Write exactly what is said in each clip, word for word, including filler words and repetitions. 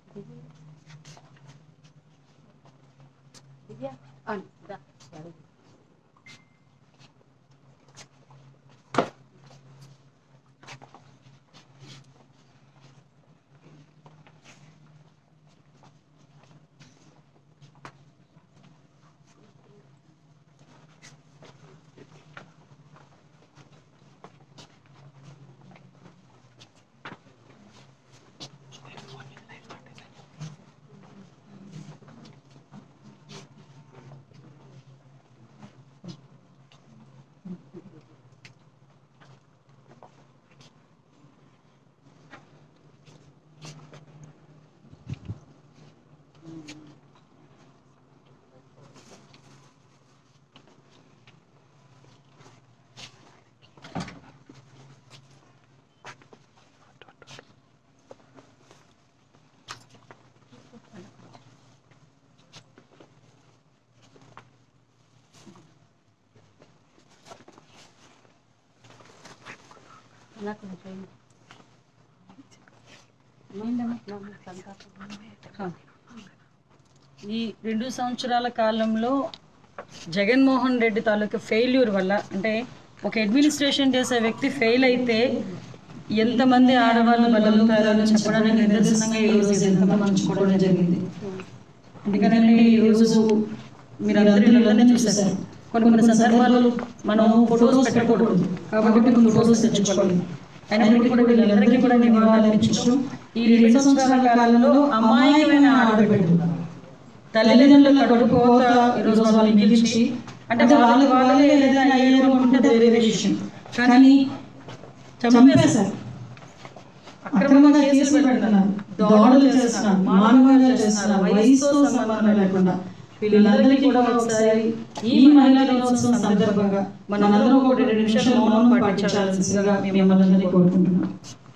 ఈ రెండు సంవత్సరాల కాలంలో జగన్మోహన్ రెడ్డి తాలూకా ఫెయిల్యూర్ వల్ల, అంటే ఒక అడ్మినిస్ట్రేషన్ చేసే వ్యక్తి ఫెయిల్ అయితే ఎంతమంది ఆడవాళ్ళు బలవుతారని చెప్పడానికి నిదర్శనంగా ఈరోజు ఎంతమంది చూడడం జరిగింది. ఎందుకంటే ఈరోజు మీరు అందరూ చూసేసారు, కొన్ని కొన్ని సందర్భాలు మనం ఫొటోస్ పెట్టకూడదు కాబట్టి కొన్ని ఫొటోస్ తెచ్చుకోవాలి. అయినప్పటికీ కూడా వీళ్ళందరికీ కూడా నివాళులర్పించడం ఈ రెండు సంవత్సరాల కాలంలో అమాయకమైన ఆడబిడ్డలు తల్లిదండ్రుల కడుపుకోత ఈరోజు వాళ్ళు మిగిల్చి, అంటే వాళ్ళ వాళ్ళే ఏదైనా అయ్యారు అనుకుంటే వేరే విషయం, కానీ చంపేశారు, అక్రమంగా కేసులు పెడుతున్నారు, దాడులు చేస్తున్నారు, మానవంగా చేస్తున్నారు, వయసుతో సంబంధం లేకుండా. వీళ్ళందరికీ కూడా ఒకసారి ఈ మహిళా దినోత్సవం సందర్భంగా మనందరూ ఒకటి రెండు నిమిషాలు మౌనం పాటించాల్సిందిగా మిమ్మల్ని అందరినీ కోరుకుంటున్నాం.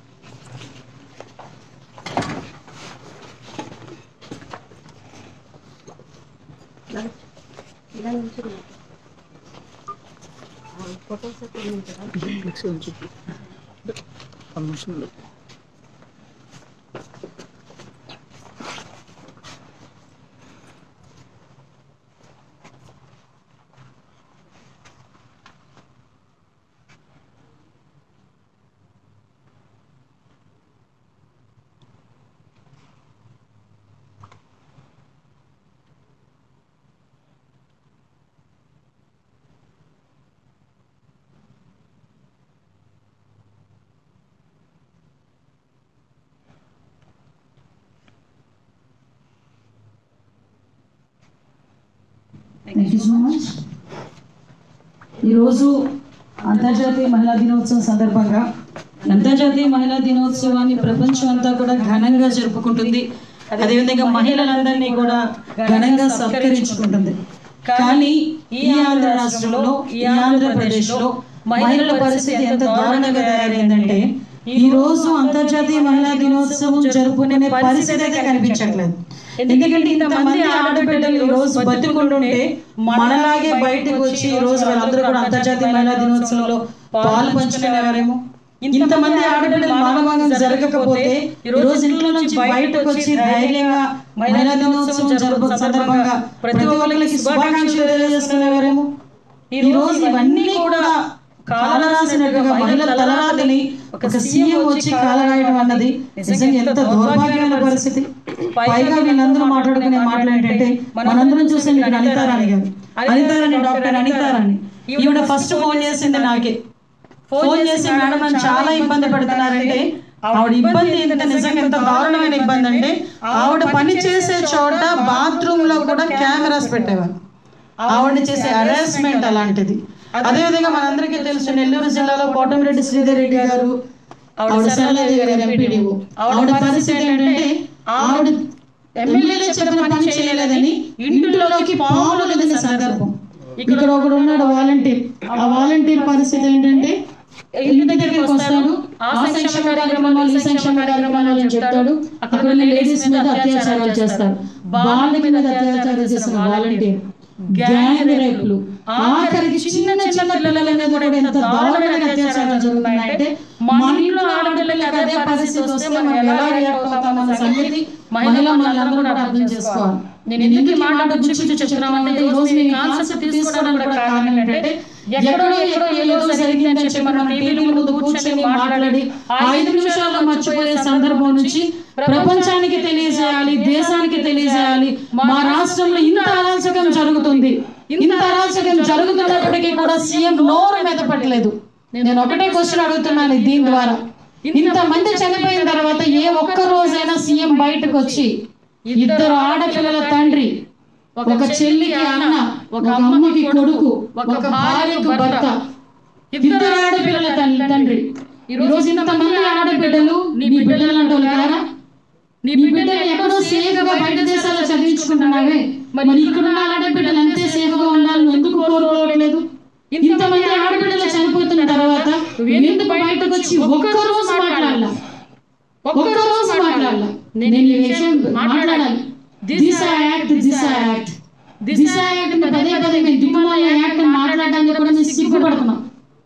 Thank you so much. ఈరోజు అంతర్జాతీయ మహిళా దినోత్సవం సందర్భంగా అంతర్జాతీయ మహిళా దినోత్సవాన్ని ప్రపంచం అంతా కూడా ఘనంగా జరుపుకుంటుంది. అదేవిధంగా మహిళలందరినీ కూడా ఘనంగా సత్కరించుకుంటుంది. కానీ ఈ ఆంధ్ర రాష్ట్రంలో, ఈ ఆంధ్రప్రదేశ్లో మహిళల పరిస్థితి ఎంత దారుణంగా తయారైందంటే ఈ రోజు అంతర్జాతీయ మహిళా దినోత్సవం జరుపుకునే పరిస్థితి అయితే కనిపించట్లేదు. ఎందుకంటే ఇంతమంది ఆడబిడ్డలు ఈ రోజు బతుకుంటుంటే మనలాగే బయటకు వచ్చి ఈ రోజు వాళ్ళందరూ కూడా అంతర్జాతీయ మహిళా దినోత్సవంలో పాలు పంచుకునేవారేమో. ఇంతమంది ఆడబిడ్డలు మానవంగా జరగకపోతే ఈ రోజు ఇంట్లో నుంచి బయటకు వచ్చి ధైర్యంగా మహిళా దినోత్సవం జరుపు సందర్భంగా ప్రతి ఒక్కరికి శుభాకాంక్షలు తెలియజేసుకునేవారేమో. ఈ రోజు ఇవన్నీ కూడా కాలరాసినట్టుగా మహిళల తలరాతని ఒక సీఎం వచ్చి కాలరాయడం అన్నది నిజంగా ఎంత దౌర్భాగ్యమైన పరిస్థితి. పైగా వీళ్ళందరూ మాట్లాడుకునే మాటలు ఏంటంటే, మనందరం చూసాం ఇక్కడ అనితారాణి గారు, అనితారాణి డాక్టర్ అనితారాణి, ఈవిడ ఫస్ట్ ఫోన్ చేసింది నాకే. ఫోన్ చేసి మేడం నన్ను చాలా ఇబ్బంది పెడుతున్నారంటే, ఆవిడ ఇబ్బంది ఎంత నిజంగా ఎంత దారుణమైన ఇబ్బంది అంటే, ఆవిడ పని చేసే చోట బాత్రూమ్ లో కూడా కెమెరాస్ పెట్టేవారు. ఆవిడని చేసే హరాస్మెంట్ అలాంటిది. అదేవిధంగా మనందరికీ తెలుసు నెల్లూరు జిల్లాలో కోటమిరెడ్డి శ్రీధర్ రెడ్డి గారు, ఆవిడ సరళాదేవి గారు ఎంపీడీఓ. ఆవిడ పరిస్థితి ఏంటంటే, ఆవిడ ఎమ్మెల్యేలు చెప్పిన పని చేయలేదని ఇంటిలోకి పాములు వదిలిన సందర్భం. ఇక్కడ ఒకడు ఉన్నాడు వాలంటీర్. ఆ వాలంటీర్ పరిస్థితి ఏంటంటే, ఇంటి దగ్గరికి వస్తాడు, ఆ సంక్షేమ కార్యక్రమాలు ఈ సంక్షేమ కార్యక్రమాలు అని చెప్తాడు. అక్కడ లేడీస్ మీద అత్యాచారాలు చేస్తారు, బాల మీద అత్యాచారాలు చేసిన వాలంటీర్, గ్యాంగ్ రేపులు, ఆఖరికి చిన్న చిన్న పిల్లల మీద కూడా ఎంత దారుణమైన అత్యాచారాలు జరుగుతున్నాయంటే మన ఇంట్లో ఆడపిల్లలకి అదే పరిస్థితి వస్తే మనం ఎలా రియాక్ట్ అవుతామన్న సంగతి మహిళ మనందరూ కూడా అర్థం చేసుకోవాలి. నేను ఎందుకు ఈ మాట గురించి చెప్తున్నామంటే ఈ రోజు మీ కాన్సెప్ట్ తీసుకోవడానికి కూడా కారణం ఏంటంటే ఎక్కడో ఎక్కడో ఏదో జరిగిందని చెప్పి మనం టీవీ ముందు కూర్చొని మాట్లాడి ఐదు నిమిషాల్లో మర్చిపోయే సందర్భం నుంచి ప్రపంచానికి తెలియజేయాలి, దేశానికి తెలియజేయాలి, మా రాష్ట్రంలో ఇంత అరాచకం జరుగుతుంది, ఇంత అరాచకం జరుగుతున్నప్పటికీ కూడా సీఎం నోరు మెదపట్లేదు. నేను ఒకటే క్వశ్చన్ అడుగుతున్నాను దీని ద్వారా, ఇంతమంది చనిపోయిన తర్వాత ఏ ఒక్క రోజైనా సీఎం బయటకు వచ్చి ఇద్దరు ఆడపిల్లల తండ్రి, ఒక చెల్లికి అన్న, ఒక అమ్మకి కొడుకు, ఒక భార్యకు భర్త, ఇద్దరు ఆడపిల్లల తండ్రి, ఈ రోజు ఇంతమంది ఆడబిడ్డలు నీ బిడ్డలు అంటారు కదా, నీ బిడ్డలు ఎక్కడో సేఫ్ గా బయట దేశాల్లో చదివించుకుంటున్నావే, మరి ఇక్కడ ఆడబిడ్డలు అంతే సేఫ్ గా ఉండాలని ఎందుకు కోరుకోవట్లేదు? ఇంతమంది ఆడబిడ్డలు చనిపోతున్న తర్వాత ఎందుకు బయటకు వచ్చి ఒక్క రోజు మాట్లాడాల, ఒక్క రోజు మాట్లాడాల? నేను ఈ విషయం మాట్లాడాలి. Disha act, Disha act, Disha act పదే పదే మేము దిక్కుమాల యాక్ట్ మాట్లాడడానికి కూడా నేను సిగ్గుపడుతున్నాం.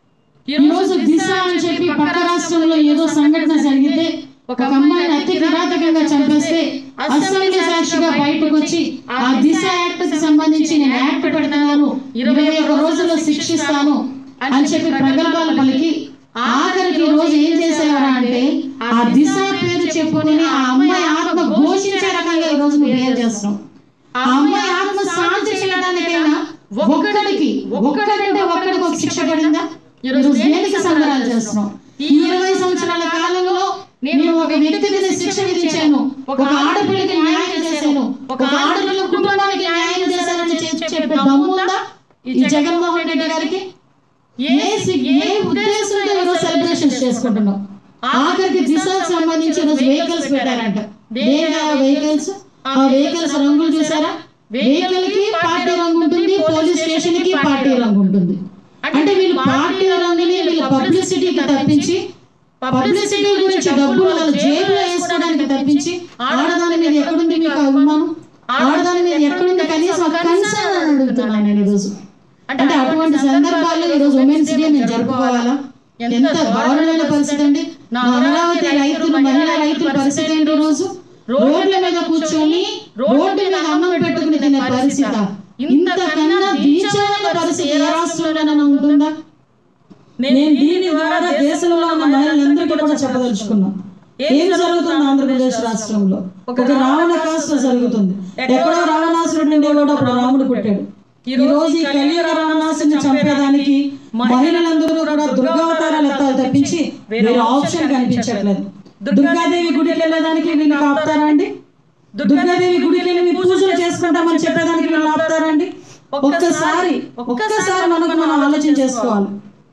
ఈ రోజు దిశ అని చెప్పి పక్క రాష్ట్రంలో ఏదో సంఘటన జరిగితే ఒక అమ్మాయిని అతి కిరాతకంగా చంపేస్తే అసెంబ్లీ సాక్షిగా బయటకు వచ్చి ఆ దిశ యాక్ట్ కి సంబంధించి నేను యాక్ట్ పెడతాను, ఇరవై ఒక రోజుల్లో శిక్షిస్తాను అని చెప్పి ప్రగల్భాలు పలికి ఆఖరికి ఈ రోజు ఏం చేసేవారా అంటే ఆ దిశ పేరు చెప్పుకొని ఆ అమ్మాయి ఆత్మ ఘోషించే రకంగా ఈ రోజు బిహేవ్ చేస్తున్నాం. ఆ అమ్మాయి ఆత్మ శాంతి చేయడానికైనా ఒక్కడికి ఒక్కడంటే ఒక్కడికి ఒక శిక్ష పడిందా? ఈ రోజు దేనికి సంబరాలు చేస్తున్నాం? ఈ ఇరవై సంవత్సరాల కాలంలో నేను ఒక వ్యక్తికి శిక్ష విధించాను, ఒక ఆడపిల్లకి న్యాయం చేశాను, ఒక ఆడపిల్ల కుటుంబానికి న్యాయం చేశానని చెప్పే దమ్ముందా ఈ జగన్మోహన్ రెడ్డి గారికి? ఏ ఏ ఉద్దేశంతో ఈరోజు సెలబ్రేషన్స్ చేసుకుంటున్నాం? ఆఖరికి దిశకు సంబంధించి ఈరోజు వెహికల్స్ పెట్టారంట. దేనిగా వెహికల్స్? ఆ వెహికల్స్ రంగులు చూసారా? వెహికల్ కి పార్టీ రంగు ఉంటుంది, పోలీస్ స్టేషన్ కి పార్టీ రంగు ఉంటుంది. అంటే వీళ్ళు పార్టీ రంగుని వీళ్ళ పబ్లిసిటీకి తప్పించి, పబ్లిసిటీ గురించి డబ్బులు వాళ్ళ జేబులో వేసుకోవడానికి తప్పించి ఆడదాని మీద ఎక్కడుంది మీకు అభిమానం? ఆడదాని మీద ఎక్కడుంది కనీసం ఒక కన్సర్న్ అని అడుగుతున్నాను నేను ఈరోజు. అంటే అటువంటి సందర్భాల్లో ఈరోజు ఉమెన్స్ డే మేము జరుపుకోవాలా? ఎంత దారుణమైన పరిస్థితి అండి. నా అమరావతి రైతులు, మహిళా రైతుల పరిస్థితి ఏంటి? రోజు రోడ్ల మీద కూర్చొని రోడ్డు మీద అన్నం పెట్టుకుని తినే పరిస్థితి, ఇంతకన్నా దీచమైన పరిస్థితి ఏ రాష్ట్రంలోనైనా ఉంటుందా? నేను దీని ద్వారా దేశంలో ఉన్న మహిళలందరికీ కూడా చెప్పదలుచుకున్నాం. ఏం జరుగుతుంది ఆంధ్రప్రదేశ్ రాష్ట్రంలో? ఒక రావణ కాస్త జరుగుతుంది. ఎక్కడో రావణాసురుడు ఉండేవాడు, అప్పుడు రాముడు పుట్టాడు. ఈ రోజు ఈ కలియుగ రావణాసుని చంపేదానికి మహిళలందరూ కూడా దుర్గావతారాలు ఎత్తాలి తప్పించి వేరే ఆప్షన్ కనిపించట్లేదు. దుర్గాదేవి గుడికి వెళ్ళేదానికి వీళ్ళు ఆపుతారా అండి? దుర్గాదేవి గుడికి వెళ్ళి మీ పూజలు చేసుకుంటామని చెప్పేదానికి వీళ్ళు ఆపుతారా అండి? ఒక్కసారి ఒక్కసారి మనకు మనం ఆలోచన చేసుకోవాలి.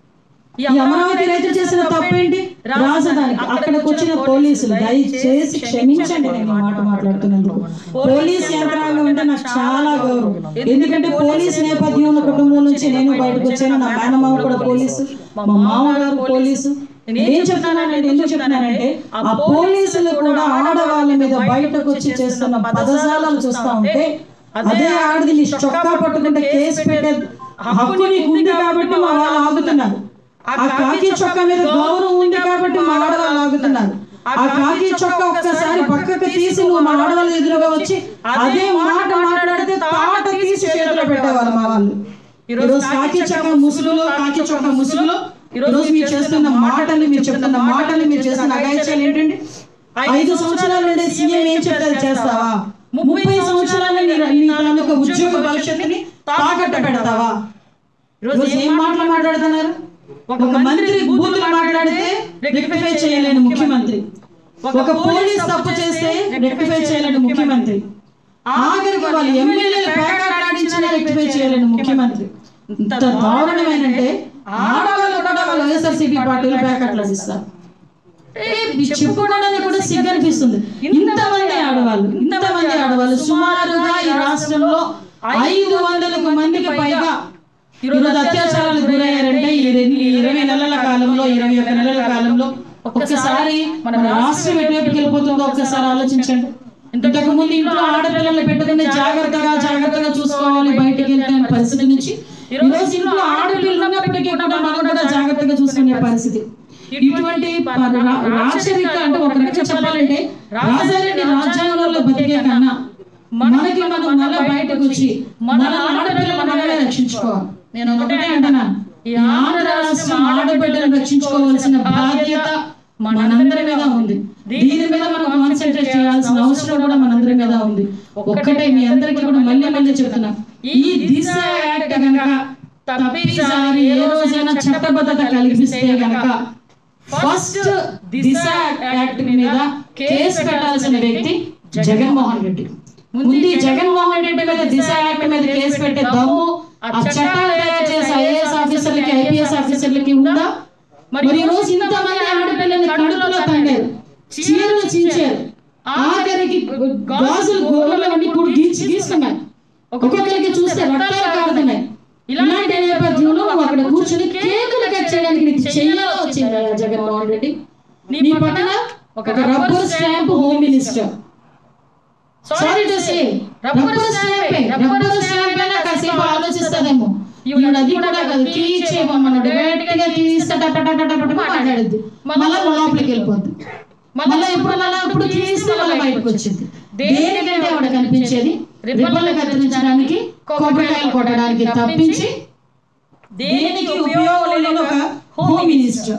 ఈ అమరావతి రైతులు చేసిన తప్పేంటి? రాజధానికి అక్కడికి వచ్చిన పోలీసులు, దయచేసి క్షమించండి నేను ఈ మాట మాట్లాడుతున్నందుకు. పోలీస్ యంత్రాంగం అంటే నాకు చాలా గౌరవం. ఎందుకంటే పోలీసు నేపథ్యం ఉన్న కుటుంబం నుంచి నేను బయటకు వచ్చాను. నా మేనమామ కూడా పోలీసు, మా మామగారు పోలీసు. నేనేం చెప్తానంటే, ఎందుకు చెప్తానంటే ఆ పోలీసులు కూడా ఆడవాళ్ళ మీద బయటకు వచ్చి చేస్తున్న పదజాలను చూస్తా ఉంటే, అదే ఆడది నీ చొక్కా పట్టుకుంటే కేసు పెట్టే హక్కు నీకు ఉంది కాబట్టి మా వాళ్ళు ఆగుతున్నారు. ఆ కాకి చొక్కా మీద గౌరవం ఉంది కాబట్టి మా ఆడవాళ్ళు ఆగుతున్నారు. ఆ కాకి చొక్కా ఒక్కసారి పక్కకు తీసి నువ్వు మా ఆడవాళ్ళ ఎదురుగా వచ్చి అదే మాట మాట్లాడితే తాట తీసి చేతిలో పెట్టేవాళ్ళు మా వాళ్ళు. ఈరోజు కాకి చొక్కా ముసుగులో, కాకి చొక్కా ముసుగులో ఈరోజు మీరు చేస్తున్న మాటలు, మీరు చెప్తున్న మాటలు, మీరు చేస్తున్న అగాయిత్యాలు ఏంటండి? ఐదు సంవత్సరాల నుండి సీఎం ఏం చెప్తే చేస్తావా? ముప్పై సంవత్సరాల నీ తాలూకా ఉద్యోగ భవిష్యత్తుని తాకట్టు పెడతావా? ఈరోజు ఏం మాటలు మాట్లాడుతున్నారు? ఒక మంత్రి బూతులు మాట్లాడితే రెక్టిఫై చేయలేని ముఖ్యమంత్రి, ఒక పోలీస్ తప్పు చేస్తే రెక్టిఫై చేయలేని ముఖ్యమంత్రి, ఆఖరికి వాళ్ళు ఎమ్మెల్యేలు పేకాటాడించినా రెక్టిఫై చేయలేని ముఖ్యమంత్రి. ఇంత దారుణమేనంటే ఆడవాళ్ళు కూడా వాళ్ళు వైఎస్ఆర్సీపీ పార్టీలు పేకాట్లాడిస్తారు. చెప్పుకోవడానికి కూడా సిగ్గు అనిపిస్తుంది. ఇంతమంది ఆడవాళ్ళు, ఇంతమంది ఆడవాళ్ళు సుమారుగా ఈ రాష్ట్రంలో ఐదు వందలకు మందికి పైగా ఈరోజు అత్యాచారాలకు గురయ్యారంటే ఈ ఇరవై నెలల కాలంలో, ఇరవై ఒక నెలల కాలంలో ఒక్కసారి మన రాష్ట్రం ఎటువైపుకి వెళ్ళిపోతుందో ఒక్కసారి ఆలోచించండి. ఇంతకు ముందు ఇంట్లో ఆడపిల్లలు పెట్టుకుని జాగ్రత్తగా జాగ్రత్తగా చూసుకోవాలి బయటికి వెళ్తే పరిస్థితి నుంచి ఈరోజు ఇంట్లో ఆడపిల్లలు ఉన్నప్పటికీ కూడా మనం కూడా జాగ్రత్తగా చూసుకునే పరిస్థితి. ఇటువంటి రాచరిక అంటే ఒక రకంగా చెప్పాలంటే రాజారెడ్డి రాజ్యాంగంలో బతికే కన్నా మనకి మనం మళ్ళీ బయటకు వచ్చి మన ఆడపిల్లలు మనమే రక్షించుకోవాలి. నేను ఒకటే అంటున్నాను, ఈ ఆంధ్ర రాష్ట్రం ఆడబిడ్డలను రక్షించుకోవాల్సిన బాధ్యత మనందరి మీద ఉంది. దీని మీద మనం కాన్సన్ట్రేట్ చేయాల్సిన అవసరం కూడా మనందరి మీద ఉంది. ఒక్కటే మీ అందరికీ కూడా మళ్ళీ మళ్ళీ చెప్తున్నా, ఈ దిశ యాక్ట్ కనుక తప్పిసారి ఏ రోజైనా చట్టబద్ధత కల్పిస్తే కనుక ఫస్ట్ దిశ యాక్ట్ మీద కేసు పెట్టాల్సిన వ్యక్తి జగన్మోహన్ రెడ్డి. ముందు జగన్మోహన్ రెడ్డి మీద దిశ యాక్ట్ మీద కేసు పెట్టే దమ్ము ఆ చట్టాలు తయారు చేసే ఐఏఎస్ ఆఫీసర్లకి ఐపీఎస్ ఆఫీసర్లకి ఉందా? మరి ఈ రోజు ఇంతమంది ఆడపిల్లల్ని కడుపులో తండారు, చీరలు చించారు, ఆఖరికి గాజులు గోర్లన్నీ కూడా గీచి గీస్తున్నాయి, ఒక్కొక్కరికి చూస్తే రక్తాలు కారుతున్నాయి. ఇలాంటి నేపథ్యంలో అక్కడ కూర్చొని కేకులు కట్ చేయడానికి నీకు చెయ్యాలో వచ్చిందా జగన్మోహన్ రెడ్డి? నీ పక్కన ఒక rubber stamp home minister. Sorry to say rubber stamp rubber stamp అయినా కాసేపు ఆలోచిస్తాదేమో, ఇప్పుడు అది కూడా కాదు, కీ ఇచ్చేమన్నాడు డైరెక్ట్ గా తీస్తే మాట్లాడద్దు, మళ్ళీ లోపలికి వెళ్ళిపోద్ది, మళ్ళీ ఇప్పుడు మళ్ళీ ఇప్పుడు తీస్తే మళ్ళీ బయటకు వచ్చింది. దేనికంటే ఆవిడ కనిపించేది రిబ్బన్లు కత్తిరించడానికి, కొబ్బరికాయలు కొట్టడానికి తప్పించి దేనికి ఉపయోగం లేని ఒక హోమ్ మినిస్టర్.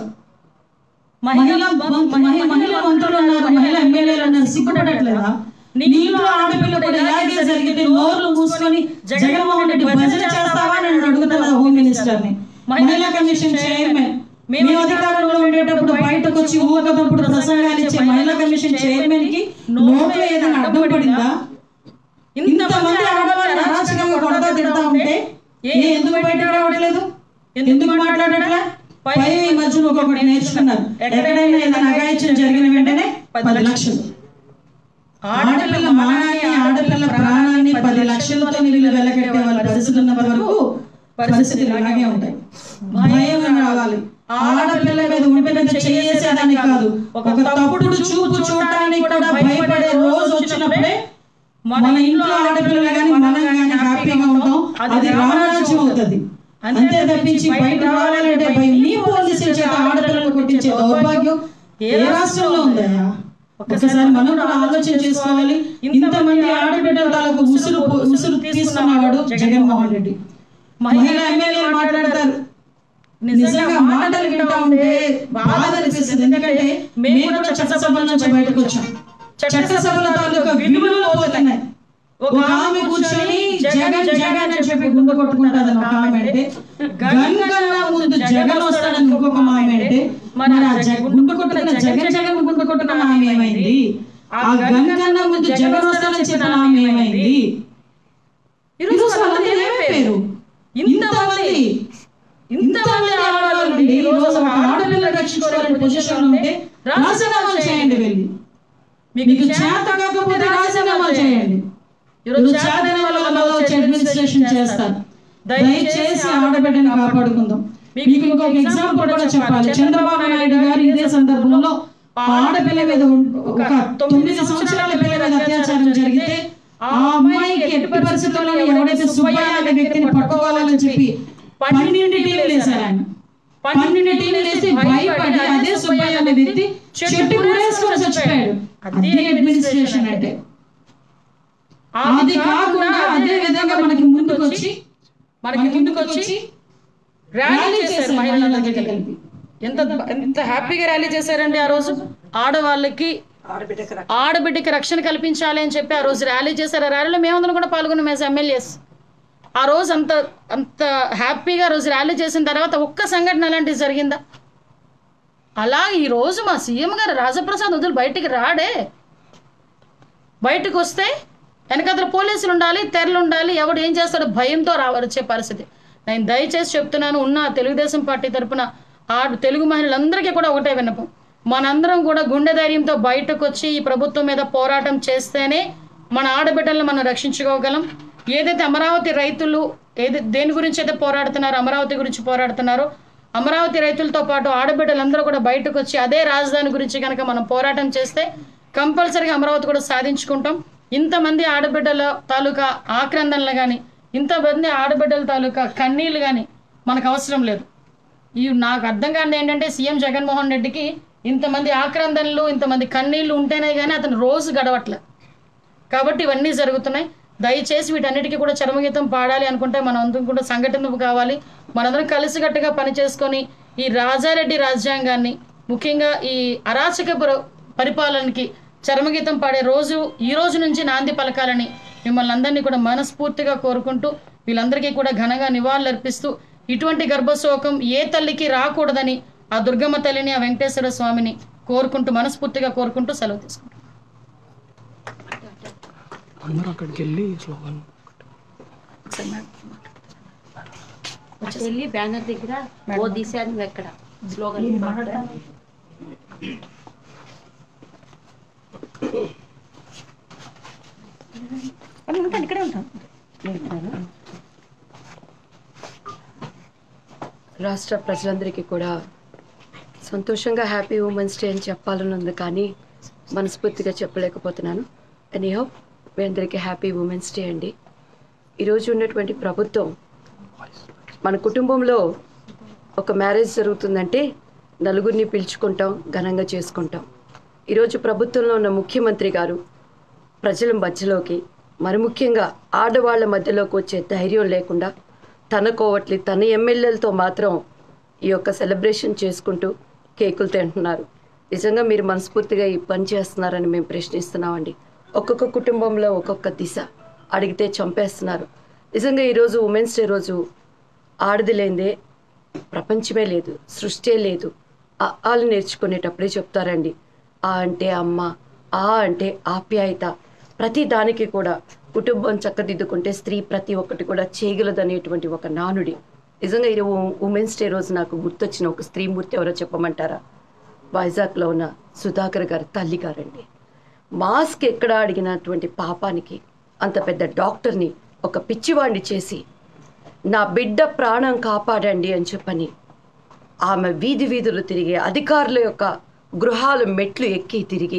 మహిళా మహిళా మంత్రులు ఉన్నారు, మహిళా ఎమ్మెల్యేలు ఉన్నారు, సిగ్గుపడట్లేదా? నీళ్ళు ఆడపిల్ల కూడా ఇలాగే జరిగితే నోర్లు మూసుకొని జగన్మోహన్ రెడ్డి భజన చేస్తావా అని అడుగుతున్నా హోమ్ మినిస్టర్ ని. మహిళా కమిషన్ చైర్మన్ మేము అధికారంలో ఉండేటప్పుడు బయటకు వచ్చి ఊగదప్పుడు ప్రసంగాలు ఇచ్చే మహిళా కమిషన్ చైర్మన్ కి నోట్లో ఏదైనా అడ్డం పడిందా? ఇంతమంది ఆడవాళ్ళని అరాచకంగా కొడతా తిడతా ఉంటే ఎందుకు బయటకు రావట్లేదు, ఎందుకు మాట్లాడట్లే? పై మధ్యలో ఒక్కొక్కటి నేర్చుకున్నారు, ఎక్కడైనా ఏదైనా అఘాయిత్యం జరిగిన వెంటనే పది లక్షలు ఆడపిల్ల మానాన్ని ఆడపిల్ల ప్రాణాన్ని పది లక్షలతో వీళ్ళు వెళ్ళగట్టే వాళ్ళ పరిస్థితి ఉన్నంత వరకు పరిస్థితులు ఇలాగే ఉంటాయి. భయం రావాలి. ఆడపిల్ల మీద ఉండిన చేసేదాన్ని కాదు, ఒక తప్పుడు చూపు చూడటానికి కూడా భయపడే రోజు వచ్చినప్పుడే మన ఇంట్లో ఆడపిల్లలు కానీ మనం కానీ హ్యాపీగా ఉంటాం, అది రామరాజ్యం అవుతుంది. అంతే తప్పించి బయట రావాలంటే భయం. నీ పోలీసుల చేత ఆడపిల్లలు కొట్టించే దౌర్భాగ్యం ఏ రాష్ట్రంలో ఉందయ్యా? ఒకసారి మనం కూడా ఆలోచన చేసుకోవాలి. ఇంతమంది ఆడబిడ్డల తాలూకు ఉసురు ఉసురు తీసుకున్నవాడు జగన్మోహన్ రెడ్డి. మహిళా ఎమ్మెల్యేలు మాట్లాడతారు, నిజంగా మాటలు వింటా ఉంటే బాధ అనిపిస్తుంది. ఎందుకంటే మేము కూడా చట్టసభల నుంచి బయటకు వచ్చాం, చట్టసభల తాలూకా విలువలు పోతున్నాయి. ఒక ఆమె కూర్చొని జగన్ జగన్ అని చెప్పి గుండె కొట్టుకుంటాదని ఒక ఆమె అంటే, గంగన్న ముందు జగన్ వస్తాడని ఇంకొక ఆమె అంటే, మరి ఆ గుండె కొట్టుకున్న జగన్ జగన్ గుండె కొట్టుకున్న ఆమె ఏమైంది? ఆ గంగన్న ముందు జగన్ వస్తాడని చెప్పిన ఆమె ఏమైంది? ఈరోజు వాళ్ళంతా ఏమైపోయారు? ఇంతమంది ఇంతమంది ఆడవాళ్ళు ఉండి ఈ రోజు ఒక ఆడపిల్ల రక్షించుకోవాలని పొజిషన్ ఉంటే రాజీనామాలు చేయండి. వెళ్ళి మీకు చేత కాకపోతే రాజీనామాలు చేయండి. ఈరోజు చేతన వాళ్ళ అడ్మినిస్ట్రేషన్ చేస్తారు. దయచేసి ఆడబిడ్డను కాపాడుకుందాం. మీకు ఇంకొక ఎగ్జాంపుల్ కూడా చెప్పాలి. చంద్రబాబు నాయుడు గారు ఇదే సందర్భంలో ఆడపిల్ల మీద ఒక తొమ్మిది సంవత్సరాల పిల్ల మీద అత్యాచారం జరిగితే ఆ అమ్మాయికి ఎట్టి పరిస్థితుల్లో ఎవరైతే సుబ్బయ్య అనే వ్యక్తిని పట్టుకోవాలని చెప్పి పన్నెండు టీంలు వేశారు. ఆయన పన్నెండు టీంలు వేసి భయపడి అదే సుబ్బయ్య అనే వ్యక్తి చెట్టు వేసుకొని చచ్చిపోయాడు. అదే అడ్మినిస్ట్రేషన్ అంటే. అది కాకుండా అదే విధంగా మనకి ముందుకు వచ్చి మనకి ముందుకు వచ్చి ర్యాలీ చేశారు మహిళలందరికీ కలిపి. ఎంత ఎంత హ్యాపీగా ర్యాలీ చేశారండి ఆ రోజు. ఆడవాళ్ళకి ఆడబిడ్డకి రక్షణ కల్పించాలి అని చెప్పి ఆ రోజు ర్యాలీ చేశారు. ఆ ర్యాలీలో మేమందరం కూడా పాల్గొన్నాం యాజ్ ఎమ్మెల్యేస్. ఆ రోజు అంత అంత హ్యాపీగా రోజు ర్యాలీ చేసిన తర్వాత ఒక్క సంఘటన అలాంటిది జరిగిందా? అలా ఈరోజు మా సీఎం గారు రాజప్రసాద్ వదులు బయటికి రాడే. బయటకు వస్తే వెనకాల పోలీసులు ఉండాలి, తెరలు ఉండాలి, ఎవడు ఏం చేస్తాడో భయంతో రావచ్చే పరిస్థితి. నేను దయచేసి చెప్తున్నాను, ఉన్న తెలుగుదేశం పార్టీ తరఫున ఆ తెలుగు మహిళలందరికీ కూడా ఒకటే విన్నపం, మనందరం కూడా గుండె ధైర్యంతో బయటకు వచ్చి ఈ ప్రభుత్వం మీద పోరాటం చేస్తేనే మన ఆడబిడ్డలను మనం రక్షించుకోగలం. ఏదైతే అమరావతి రైతులు ఏది దేని గురించి అయితే పోరాడుతున్నారో, అమరావతి గురించి పోరాడుతున్నారో, అమరావతి రైతులతో పాటు ఆడబిడ్డలందరూ కూడా బయటకు వచ్చి అదే రాజధాని గురించి కనుక మనం పోరాటం చేస్తే కంపల్సరీగా అమరావతి కూడా సాధించుకుంటాం. ఇంతమంది ఆడబిడ్డల తాలూకా ఆక్రందనలు కానీ, ఇంతమంది ఆడబిడ్డల తాలూకా కన్నీళ్ళు కానీ మనకు అవసరం లేదు. ఈ నాకు అర్థం కానిది ఏంటంటే సీఎం జగన్మోహన్ రెడ్డికి ఇంతమంది ఆక్రందనలు ఇంతమంది కన్నీళ్ళు ఉంటేనే కానీ అతను రోజు గడవట్లే. కాబట్టి ఇవన్నీ జరుగుతున్నాయి. దయచేసి వీటన్నిటికీ కూడా చరమగీతం పాడాలి అనుకుంటే మనం అందరం కూడా సంఘటన కావాలి. మనందరం కలిసికట్టుగా పనిచేసుకొని ఈ రాజారెడ్డి రాజ్యాంగాన్ని, ముఖ్యంగా ఈ అరాచక పరిపాలనకి చరమగీతం పాడే రోజు ఈ రోజు నుంచి నాంది పలకాలని మిమ్మల్ని అందరినీ కూడా మనస్ఫూర్తిగా కోరుకుంటూ, వీళ్ళందరికీ కూడా ఘనంగా నివాళులు అర్పిస్తూ, ఇటువంటి గర్భశోకం ఏ తల్లికి రాకూడదని ఆ దుర్గమ్మ తల్లిని, ఆ వెంకటేశ్వర స్వామిని కోరుకుంటూ, మనస్ఫూర్తిగా కోరుకుంటూ సెలవు తీసుకుంటాం. అందరూ అక్కడికి వెళ్ళి స్లోగన్ వెళ్ళి బ్యానర్ దగ్గర ఓ దిశాను ఎక్కడ స్లోగన్ ఇక్కడే ఉంటాను. రాష్ట్ర ప్రజలందరికీ కూడా సంతోషంగా హ్యాపీ ఉమెన్స్ డే అని చెప్పాలనుంది, కానీ మనస్ఫూర్తిగా చెప్పలేకపోతున్నాను. ఎనీహౌ మీ అందరికీ హ్యాపీ ఉమెన్స్ డే అండి. ఈరోజు ఉన్నటువంటి ప్రభుత్వం, మన కుటుంబంలో ఒక మ్యారేజ్ జరుగుతుందంటే నలుగురిని పిలుచుకుంటాం, ఘనంగా చేసుకుంటాం. ఈరోజు ప్రభుత్వంలో ఉన్న ముఖ్యమంత్రి గారు ప్రజల మధ్యలోకి, మరి ముఖ్యంగా ఆడవాళ్ళ మధ్యలోకి వచ్చే ధైర్యం లేకుండా తన కోవట్లి తన ఎమ్మెల్యేలతో మాత్రం ఈ యొక్క సెలబ్రేషన్ చేసుకుంటూ కేకులు తింటున్నారు. నిజంగా మీరు మనస్ఫూర్తిగా ఈ పని చేస్తున్నారని మేము ప్రశ్నిస్తున్నామండి. ఒక్కొక్క కుటుంబంలో ఒక్కొక్క దిశ అడిగితే చంపేస్తున్నారు. నిజంగా ఈరోజు ఉమెన్స్ డే రోజు ఆడది లేదే ప్రపంచమే లేదు, సృష్టే లేదు. వాళ్ళు నేర్చుకునేటప్పుడే చెప్తారండి, ఆ అంటే అమ్మ, ఆ అంటే ఆప్యాయత. ప్రతి దానికి కూడా కుటుంబం చక్కదిద్దుకుంటే స్త్రీ ప్రతి ఒక్కటి కూడా చేయగలదనేటువంటి ఒక నానుడి. నిజంగా ఈ ఉమెన్స్ డే రోజు నాకు గుర్తొచ్చిన ఒక స్త్రీమూర్తి ఎవరో చెప్పమంటారా? వైజాగ్లో ఉన్న సుధాకర్ గారి తల్లి గారండి. మాస్క్ ఎక్కడ అడిగినటువంటి పాపానికి అంత పెద్ద డాక్టర్ని ఒక పిచ్చివాడిని చేసి నా బిడ్డ ప్రాణం కాపాడండి అని చెప్పని ఆమె వీధి వీధులు తిరిగి, అధికారుల యొక్క గృహాల మెట్లు ఎక్కి తిరిగి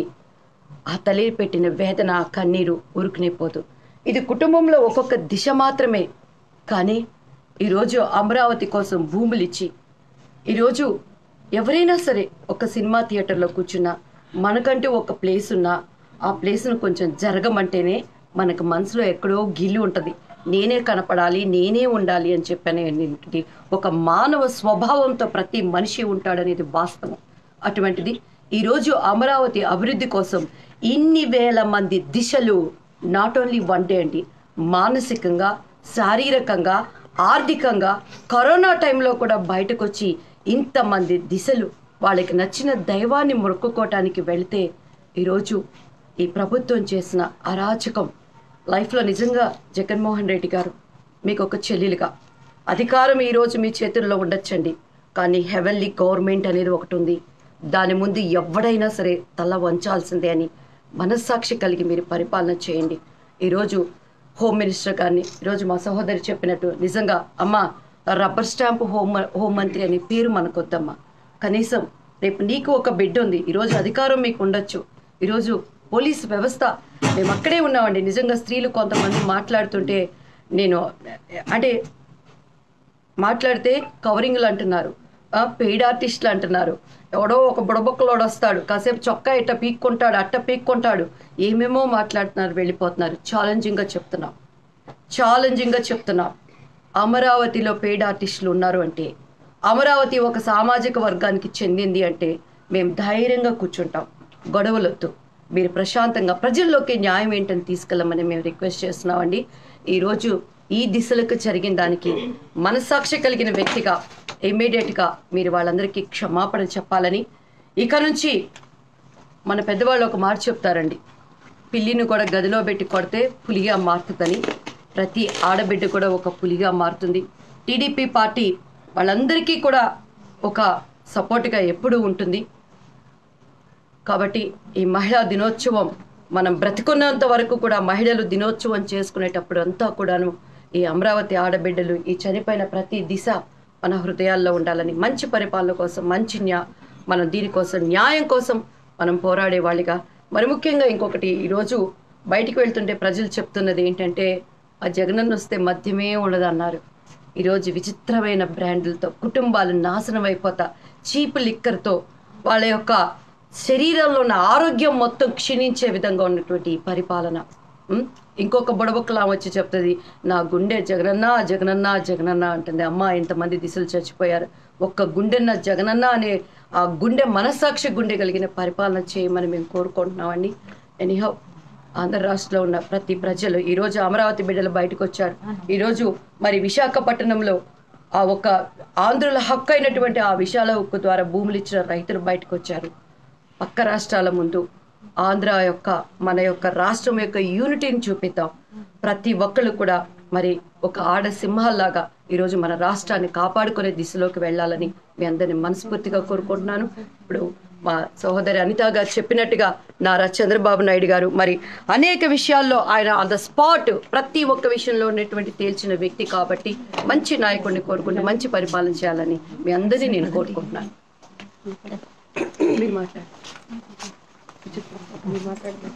ఆ తల్లి పెట్టిన వేదన, కన్నీరు ఊరుకునేపోదు. ఇది కుటుంబంలో ఒక్కొక్క దిశ మాత్రమే. కానీ ఈరోజు అమరావతి కోసం భూములు ఇచ్చి, ఈరోజు ఎవరైనా సరే ఒక సినిమా థియేటర్లో కూర్చున్నా, మనకంటూ ఒక ప్లేస్ ఉన్నా ఆ ప్లేస్ను కొంచెం జరగమంటేనే మనకు మనసులో ఎక్కడో గిల్లి ఉంటుంది. నేనే కనపడాలి, నేనే ఉండాలి అని చెప్పనేది ఒక మానవ స్వభావంతో ప్రతి మనిషి ఉంటాడనేది వాస్తవం. అటువంటిది ఈరోజు అమరావతి అభివృద్ధి కోసం ఇన్ని వేల మంది దిశలు, నాట్ ఓన్లీ వన్ డే అండి, మానసికంగా, శారీరకంగా, ఆర్థికంగా కరోనా టైంలో కూడా బయటకు వచ్చి ఇంతమంది దిశలు వాళ్ళకి నచ్చిన దైవాన్ని మొక్కుకోవటానికి వెళితే ఈరోజు ఈ ప్రభుత్వం చేసిన అరాచకం లైఫ్లో నిజంగా జగన్మోహన్ రెడ్డి గారు మీకు ఒక చెల్లెలుగా, అధికారం ఈరోజు మీ చేతుల్లో ఉండొచ్చండి, కానీ హెవెన్లీ గవర్నమెంట్ అనేది ఒకటి ఉంది. దాని ముందు ఎవడైనా సరే తల వంచాల్సిందే అని మనస్సాక్షి కలిగి మీరు పరిపాలన చేయండి. ఈరోజు హోమ్ మినిస్టర్ గారిని, ఈరోజు మా సహోదరి చెప్పినట్టు నిజంగా అమ్మ రబ్బర్ స్టాంపు హోం హోంమంత్రి అనే పేరు మనకొద్దమ్మా. కనీసం రేపు నీకు ఒక బిడ్డ ఉంది, ఈరోజు అధికారం మీకు ఉండొచ్చు. ఈరోజు పోలీస్ వ్యవస్థ, మేము అక్కడే ఉన్నామండి. నిజంగా స్త్రీలు కొంతమంది మాట్లాడుతుంటే నేను అంటే మాట్లాడితే కవరింగ్లు అంటున్నారు, పెయిడ్ ఆర్టిస్టులు అంటున్నారు, ఎవడో ఒక బుడబొక్కలోడు వస్తాడు, కాసేపు చొక్కా ఇట్ట పీక్కుంటాడు, అట్ట పీక్కుంటాడు, ఏమేమో మాట్లాడుతున్నారు, వెళ్ళిపోతున్నారు. ఛాలెంజింగ్గా చెప్తున్నాం, ఛాలెంజింగ్గా చెప్తున్నాం. అమరావతిలో పెయిడ్ ఆర్టిస్టులు ఉన్నారు అంటే, అమరావతి ఒక సామాజిక వర్గానికి చెందింది అంటే మేము ధైర్యంగా కూర్చుంటాం. గొడవలొద్దు, మీరు ప్రశాంతంగా ప్రజల్లోకి న్యాయం ఏంటని తీసుకెళ్ళమని మేము రిక్వెస్ట్ చేస్తున్నామండి. ఈరోజు ఈ దిశలకు జరిగిన దానికి మనస్సాక్షి కలిగిన వ్యక్తిగా ఇమ్మీడియట్గా మీరు వాళ్ళందరికీ క్షమాపణ చెప్పాలని. ఇక నుంచి మన పెద్దవాళ్ళు ఒక మాట చెప్తారండి, పిల్లిని కూడా గదిలో పెట్టి కొడితే పులిగా మారుతుందని. ప్రతి ఆడబిడ్డ కూడా ఒక పులిగా మారుతుంది. టీడీపీ పార్టీ వాళ్ళందరికీ కూడా ఒక సపోర్ట్గా ఎప్పుడూ ఉంటుంది. కాబట్టి ఈ మహిళా దినోత్సవం మనం బ్రతికున్నంత వరకు కూడా మహిళలు దినోత్సవం చేసుకునేటప్పుడు అంతా కూడాను ఈ అమరావతి ఆడబిడ్డలు, ఈ చనిపోయిన ప్రతి దిశ మన హృదయాల్లో ఉండాలని, మంచి పరిపాలన కోసం, మంచి న్యా మనం దీనికోసం న్యాయం కోసం మనం పోరాడే వాళ్ళిగా. మరి ముఖ్యంగా ఇంకొకటి, ఈరోజు బయటికి వెళ్తుంటే ప్రజలు చెప్తున్నది ఏంటంటే, ఆ జగనన్న వస్తే మద్యమే ఉండదన్నారు. ఈరోజు విచిత్రమైన బ్రాండ్లతో కుటుంబాలు నాశనం అయిపోతా చీప్ లిక్కర్తో వాళ్ళ యొక్క శరీరంలో ఉన్న ఆరోగ్యం మొత్తం క్షీణించే విధంగా ఉన్నటువంటి ఈ పరిపాలన. ఇంకొక బుడబుక్కలా వచ్చి చెప్తుంది, నా గుండె జగనన్న జగనన్న జగనన్న అంటుంది. అమ్మ ఇంతమంది దిశలు చచ్చిపోయారు, ఒక్క గుండెన్న జగనన్న అనే ఆ గుండె మనస్సాక్షి గుండె కలిగిన పరిపాలన చేయమని మేము కోరుకుంటున్నామండి. ఎనీహౌ ఆంధ్ర రాష్ట్రంలో ఉన్న ప్రతి ప్రజలు ఈరోజు అమరావతి బిడ్డలు బయటకు వచ్చారు. ఈరోజు మరి విశాఖపట్నంలో ఆ ఒక ఆంధ్రుల హక్కు అయినటువంటి ఆ విశాల ఉక్కు ద్వారా భూములు ఇచ్చిన రైతులు బయటకు వచ్చారు. పక్క రాష్ట్రాల ముందు ఆంధ్ర యొక్క మన యొక్క రాష్ట్రం యొక్క యూనిటీని చూపిద్దాం. ప్రతి ఒక్కళ్ళు కూడా మరి ఒక ఆడ సింహాల్లాగా ఈరోజు మన రాష్ట్రాన్ని కాపాడుకునే దిశలోకి వెళ్ళాలని మీ అందరిని మనస్ఫూర్తిగా కోరుకుంటున్నాను. ఇప్పుడు మా సహోదరి అనిత గారు చెప్పినట్టుగా నారా చంద్రబాబు నాయుడు గారు మరి అనేక విషయాల్లో ఆయన ఆన్ ద స్పాట్ ప్రతి ఒక్క విషయంలో ఉన్నటువంటి తేల్చిన వ్యక్తి కాబట్టి మంచి నాయకుడిని కోరుకుంటూ మంచి పరిపాలన చేయాలని మీ అందరినీ నేను కోరుకుంటున్నాను. మీరు మాట్లాడండి. మీరు మాట్లాడండి.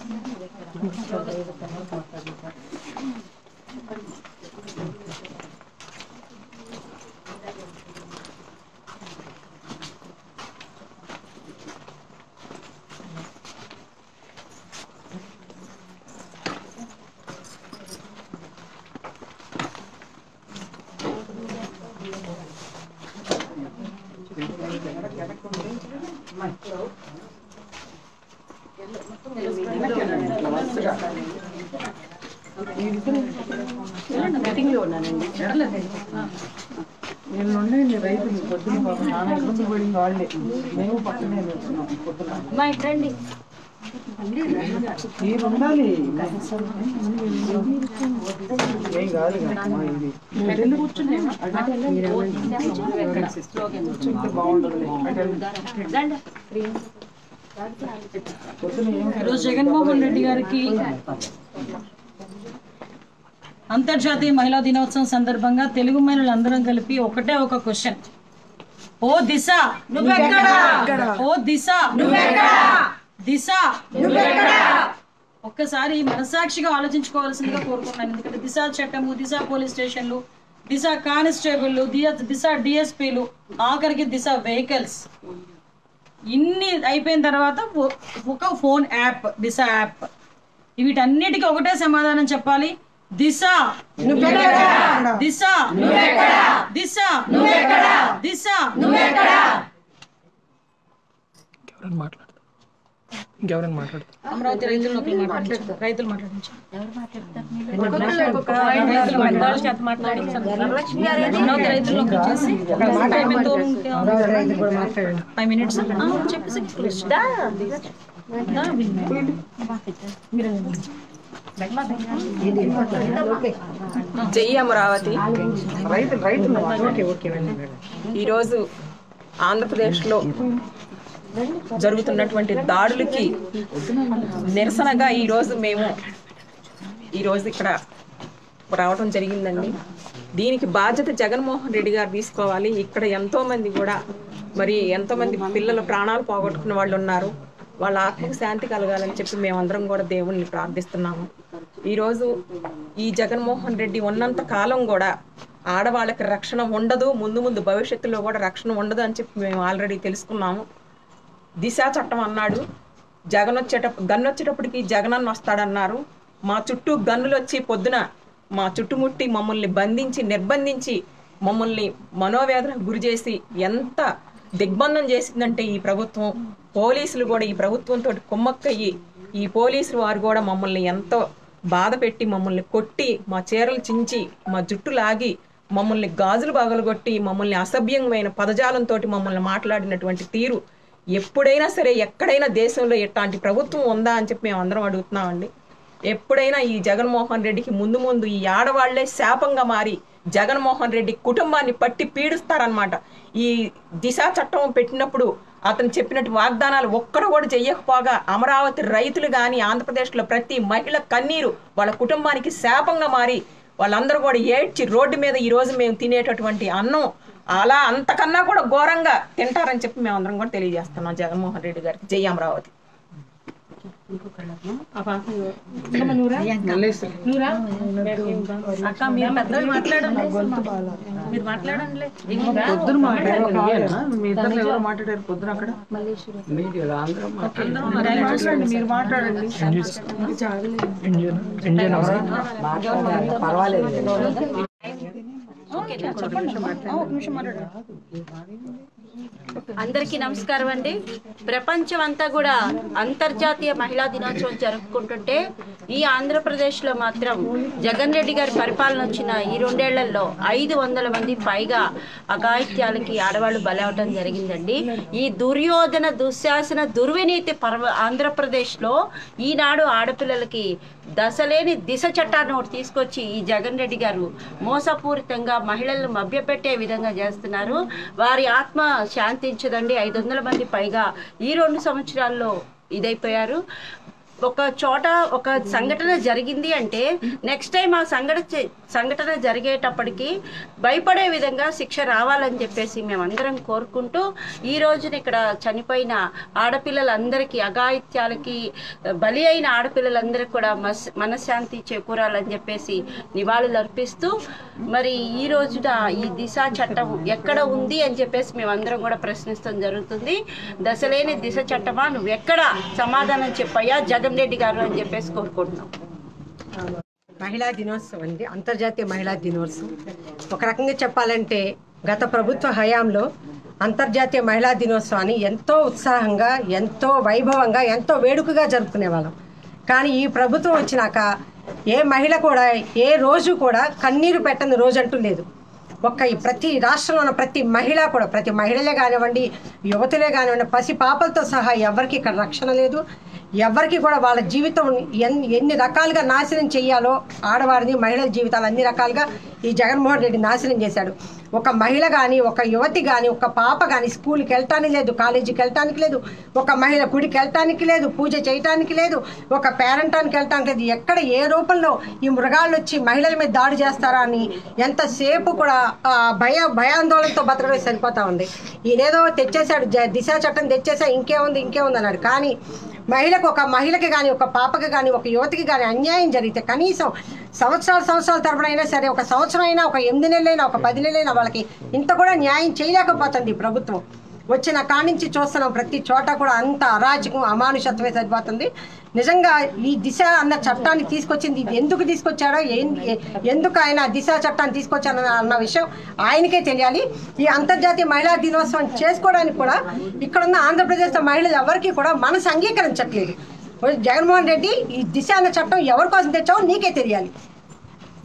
మీటింగ్లో ఉన్నానండి. నేను ఉండండి రైతులు పొద్దున పాపం నాన్న ఇబ్బంది పడింది వాళ్ళే, మేము పక్కనే పొద్దున మా రండి మీరు ఉండాలి ఏం కాదు మా ఇది కూర్చుంటే బాగుంటుంది. ఈరోజు జగన్మోహన్ రెడ్డి గారికి అంతర్జాతీయ మహిళా దినోత్సవం సందర్భంగా తెలుగు మహిళలందరం కలిపి ఒకటే ఒక క్వశ్చన్, ఓ దిశ ఓ దిశ దిశ ఒక్కసారి మనసాక్షిగా ఆలోచించుకోవాల్సిందిగా కోరుకుంటున్నాను. ఎందుకంటే దిశ చట్టము, దిశ పోలీస్ స్టేషన్లు, దిశ కానిస్టేబుల్, దిశ డిఎస్పీలు, ఆఖరికి దిశ వెహికల్స్, ఇన్ని అయిపోయిన తర్వాత ఒక ఫోన్ యాప్ దిశ యాప్, వీటన్నిటికీ ఒకటే సమాధానం చెప్పాలి, దిశ దిశ దిశ దిశ. ఇంకెవరైనా మాట్లాడతారు ఇంకెవరైనా మాట్లాడతారు అమరావతి రైతుల్లోకి మాట్లాడించారు, రైతులు మాట్లాడించారు. అమరావతి రైతుల్లోకి వచ్చేసి ఫైవ్ మినిట్స్ చెప్పేసి జై అమరావతి. ఈరోజు ఆంధ్రప్రదేశ్లో జరుగుతున్నటువంటి దాడులకి నిరసనగా ఈరోజు మేము ఈరోజు ఇక్కడ రావడం జరిగిందండి. దీనికి బాధ్యత జగన్మోహన్ రెడ్డి గారు తీసుకోవాలి. ఇక్కడ ఎంతోమంది కూడా మరి ఎంతోమంది పిల్లల ప్రాణాలు పోగొట్టుకున్న వాళ్ళు ఉన్నారు. వాళ్ళ ఆత్మకు శాంతి కలగాలని చెప్పి మేమందరం కూడా దేవుణ్ణి ప్రార్థిస్తున్నాము. ఈరోజు ఈ జగన్మోహన్ రెడ్డి ఉన్నంత కాలం కూడా ఆడవాళ్ళకి రక్షణ ఉండదు, ముందు ముందు భవిష్యత్తులో కూడా రక్షణ ఉండదు అని చెప్పి మేము ఆల్రెడీ తెలుసుకున్నాము. దిశ చట్టం అన్నాడు, జగన్ వచ్చేటప్పుడు గన్ను వచ్చేటప్పటికి జగనన్న వస్తాడన్నారు. మా చుట్టూ గన్నులు వచ్చి పొద్దున మా చుట్టుముట్టి మమ్మల్ని బంధించి నిర్బంధించి మమ్మల్ని మనోవేదనకు గురి చేసి ఎంత దిగ్బంధం చేసిందంటే ఈ ప్రభుత్వం, పోలీసులు కూడా ఈ ప్రభుత్వంతో కుమ్మక్కయ్యి ఈ పోలీసులు వారు కూడా మమ్మల్ని ఎంతో బాధ పెట్టి మమ్మల్ని కొట్టి మా చీరలు చించి మా జుట్టు లాగి మమ్మల్ని గాజులు బాగలగొట్టి మమ్మల్ని అసభ్యమైన పదజాలంతో మమ్మల్ని మాట్లాడినటువంటి తీరు ఎప్పుడైనా సరే ఎక్కడైనా దేశంలో ఎట్లాంటి ప్రభుత్వం ఉందా అని చెప్పి మేము అందరం అడుగుతున్నామండి. ఎప్పుడైనా ఈ జగన్మోహన్ రెడ్డికి ముందు ముందు ఈ ఆడవాళ్లే శాపంగా మారి జగన్మోహన్ రెడ్డి కుటుంబాన్ని పట్టి పీడిస్తారనమాట. ఈ దిశ చట్టం పెట్టినప్పుడు అతను చెప్పినట్టు వాగ్దానాలు ఒక్కడు కూడా చెయ్యకపోగా అమరావతి రైతులు కానీ ఆంధ్రప్రదేశ్లో ప్రతి మహిళ కన్నీరు వాళ్ళ కుటుంబానికి శాపంగా మారి వాళ్ళందరూ కూడా ఏడ్చి రోడ్డు మీద ఈరోజు మేము తినేటటువంటి అన్నం అలా అంతకన్నా కూడా ఘోరంగా తింటారని చెప్పి మేము అందరం కూడా తెలియజేస్తున్నాం జగన్మోహన్ రెడ్డి గారికి. జై అమరావతి. అక్క మీరు పెద్దలు మాట్లాడండి, మీరు మాట్లాడండి. పొద్దున మాట్లాడారు మీ ఇద్దరు ఎవరు మాట్లాడారు పొద్దున అక్కడ మాట్లాడండి, మీరు మాట్లాడండి. అందరికీ నమస్కారం అండి. ప్రపంచం అంతా కూడా అంతర్జాతీయ మహిళా దినోత్సవం జరుపుకుంటుంటే ఈ ఆంధ్రప్రదేశ్లో మాత్రం జగన్ రెడ్డి గారి పరిపాలన వచ్చిన ఈ రెండేళ్లలో ఐదు వందల మంది పైగా అఘాయిత్యాలకి ఆడవాళ్ళు బలవటం జరిగిందండి. ఈ దుర్యోధన దుశ్శాసన దుర్వినీతి పర్వ ఆంధ్రప్రదేశ్లో ఈనాడు ఆడపిల్లలకి దశలేని దిశ చట్టాన్ని ఒకటి తీసుకొచ్చి ఈ జగన్ రెడ్డి గారు మోసపూరితంగా మహిళలను మభ్యపెట్టే విధంగా చేస్తున్నారు. వారి ఆత్మ శాంతించదండి. ఐదు వందల మంది పైగా ఈ రెండు సంవత్సరాల్లో ఇదైపోయారు. ఒక చోట ఒక సంఘటన జరిగింది అంటే నెక్స్ట్ టైం ఆ సంఘటన సంఘటన జరిగేటప్పటికి భయపడే విధంగా శిక్ష రావాలని చెప్పేసి మేమందరం కోరుకుంటూ ఈ రోజున ఇక్కడ చనిపోయిన ఆడపిల్లలందరికీ అఘాయిత్యాలకి బలి అయిన ఆడపిల్లలందరికీ కూడా మస్ మనశ్శాంతి చేకూరాలని చెప్పేసి నివాళులు అర్పిస్తూ మరి ఈ రోజున ఈ దిశ చట్టం ఎక్కడ ఉంది అని చెప్పేసి మేమందరం కూడా ప్రశ్నిస్తాం జరుగుతుంది. దశలేని దిశ చట్టమా, నువ్వు ఎక్కడ సమాధానం చెప్పయ్యా జగన్ రెడ్డి గారు అని చెప్పేసి కోరుకుంటున్నాం. మహిళా దినోత్సవం అండి, అంతర్జాతీయ మహిళా దినోత్సవం. ఒక రకంగా చెప్పాలంటే గత ప్రభుత్వ హయాంలో అంతర్జాతీయ మహిళా దినోత్సవాన్ని ఎంతో ఉత్సాహంగా, ఎంతో వైభవంగా, ఎంతో వేడుకగా జరుపుకునేవాళ్ళం. కానీ ఈ ప్రభుత్వం వచ్చినాక ఏ మహిళ కూడా ఏ రోజు కూడా కన్నీరు పెట్టని రోజు అంటూ లేదు. ఒక్క ఈ ప్రతి రాష్ట్రంలో ఉన్న ప్రతి మహిళ కూడా, ప్రతి మహిళలే కానివ్వండి, యువతులే కానివ్వండి, పసి పాపలతో సహా ఎవరికి ఇక్కడ రక్షణ లేదు. ఎవరికి కూడా వాళ్ళ జీవితం ఎన్ని ఎన్ని రకాలుగా నాశనం చేయాలో ఆడవారిని, మహిళల జీవితాలు అన్ని రకాలుగా ఈ జగన్మోహన్ రెడ్డి నాశనం చేశాడు. ఒక మహిళ కానీ, ఒక యువతి కానీ, ఒక పాప కానీ స్కూల్కి వెళ్ళటానికి లేదు, కాలేజీకి వెళ్ళటానికి లేదు, ఒక మహిళ గుడికి వెళ్ళటానికి లేదు, పూజ చేయటానికి లేదు, ఒక పేరెంటానికి వెళ్ళటానికి లేదు. ఎక్కడ ఏ రూపంలో ఈ మృగాళ్ళు వచ్చి మహిళల మీద దాడి చేస్తారా అని ఎంతసేపు కూడా భయ భయాందోళనతో బతకడం సరిపోతా ఉంది. ఈయనేదో తెచ్చేశాడు, దిశ చట్టం తెచ్చేసా, ఇంకేముంది ఇంకేముంది అన్నాడు. కానీ మహిళకు, ఒక మహిళకి కానీ, ఒక పాపకి కానీ, ఒక యువతికి కానీ అన్యాయం జరిగితే కనీసం సంవత్సరాల సంవత్సరాల తరపునైనా సరే, ఒక సంవత్సరం అయినా, ఒక ఎనిమిది నెలలైనా, ఒక పది నెలలైనా వాళ్ళకి ఇంత కూడా న్యాయం చేయలేకపోతుంది ప్రభుత్వం. వచ్చిన కానించి చూస్తున్నాం ప్రతి చోట కూడా అంత అరాచకం, అమానుషత్వమే సరిపోతుంది. నిజంగా ఈ దిశ అన్న చట్టాన్ని తీసుకొచ్చింది ఎందుకు తీసుకొచ్చాడో, ఎందుకు ఆయన దిశ చట్టాన్ని తీసుకొచ్చాడో అన్న విషయం ఆయనకే తెలియాలి. ఈ అంతర్జాతీయ మహిళా దినోత్సవం చేసుకోవడానికి కూడా ఇక్కడున్న ఆంధ్రప్రదేశ్లో మహిళలు ఎవరికి కూడా మనసు అంగీకరించట్లేదు. జగన్మోహన్ రెడ్డి ఈ దిశ అన్న చట్టం ఎవరి కోసం తెచ్చావో నీకే తెలియాలి.